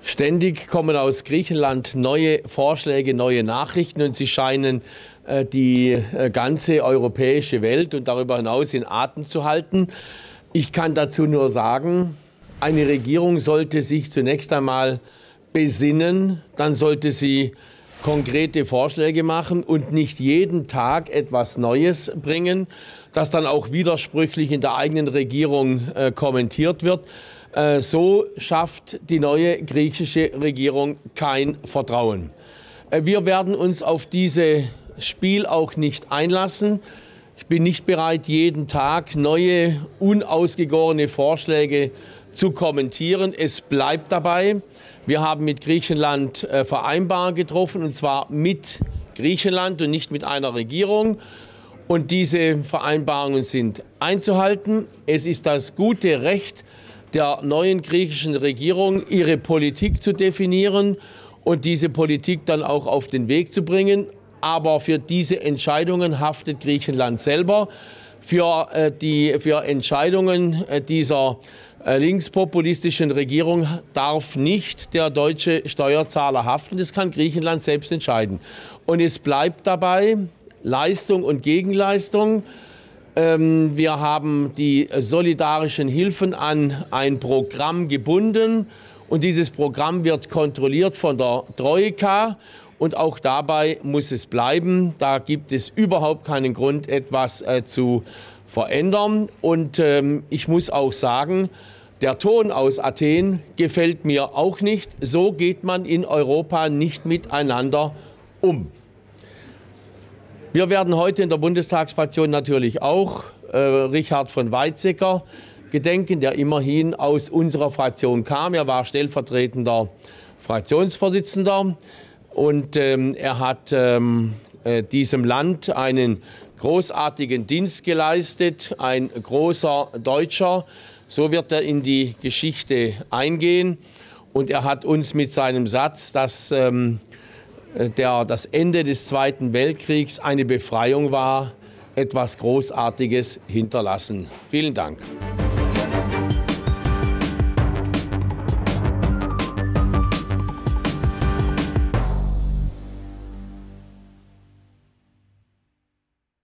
Ständig kommen aus Griechenland neue Vorschläge, neue Nachrichten und sie scheinen die ganze europäische Welt und darüber hinaus in Atem zu halten. Ich kann dazu nur sagen, eine Regierung sollte sich zunächst einmal besinnen, dann sollte sie konkrete Vorschläge machen und nicht jeden Tag etwas Neues bringen, das dann auch widersprüchlich in der eigenen Regierung kommentiert wird. So schafft die neue griechische Regierung kein Vertrauen. Wir werden uns auf dieses Spiel auch nicht einlassen. Ich bin nicht bereit, jeden Tag neue, unausgegorene Vorschläge zu kommentieren. Es bleibt dabei. Wir haben mit Griechenland Vereinbarungen getroffen, und zwar mit Griechenland und nicht mit einer Regierung. Und diese Vereinbarungen sind einzuhalten. Es ist das gute Recht der neuen griechischen Regierung, ihre Politik zu definieren und diese Politik dann auch auf den Weg zu bringen. Aber für diese Entscheidungen haftet Griechenland selber. Für Entscheidungen dieser linkspopulistischen Regierung darf nicht der deutsche Steuerzahler haften. Das kann Griechenland selbst entscheiden. Und es bleibt dabei Leistung und Gegenleistung. Wir haben die solidarischen Hilfen an ein Programm gebunden und dieses Programm wird kontrolliert von der Troika und auch dabei muss es bleiben. Da gibt es überhaupt keinen Grund, etwas zu verändern. Und ich muss auch sagen, der Ton aus Athen gefällt mir auch nicht. So geht man in Europa nicht miteinander um. Wir werden heute in der Bundestagsfraktion natürlich auch Richard von Weizsäcker gedenken, der immerhin aus unserer Fraktion kam. Er war stellvertretender Fraktionsvorsitzender und er hat diesem Land einen großartigen Dienst geleistet, ein großer Deutscher. So wird er in die Geschichte eingehen und er hat uns mit seinem Satz, dass das Ende des Zweiten Weltkriegs eine Befreiung war, etwas Großartiges hinterlassen. Vielen Dank.